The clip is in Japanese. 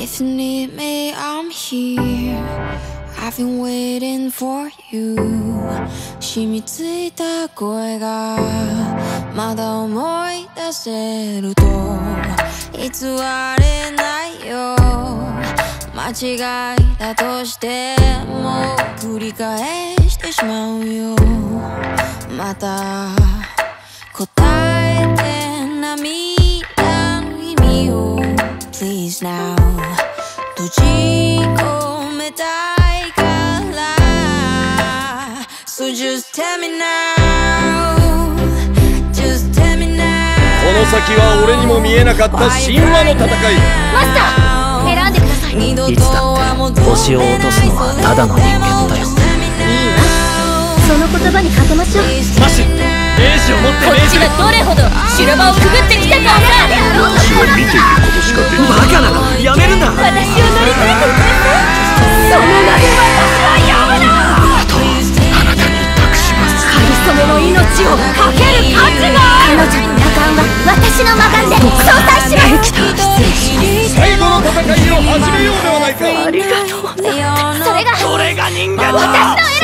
If you need me, I'm here. I've been waiting for you. 染みついた声がまだ思い出せると偽れないよ。間違いだとしても繰り返してしまうよ。また答えて涙の意味を Please now 閉じ込めたいから So just tell me now Just tell me now この先は俺にも見えなかった神話の戦い。 マスター選んでください。 いつだって星を落とすのはただの人間だよ。 いいわ、その言葉にかけましょう。 マッシュ、兵士を持ってこっちがどれほど修羅場をくぐってきたかさ。 私は見ていることしかできない。 バカなの、やめるんだ。 私を乗り越えてください。その名で私はやめだ。 あなたに託します。 かりそめの命をかける価値がある。彼女の魔眼は私の魔眼で相対します。失礼します。 最後の戦いを始めようではないか。 ありがとう。 The それがそれが人間だ。 私の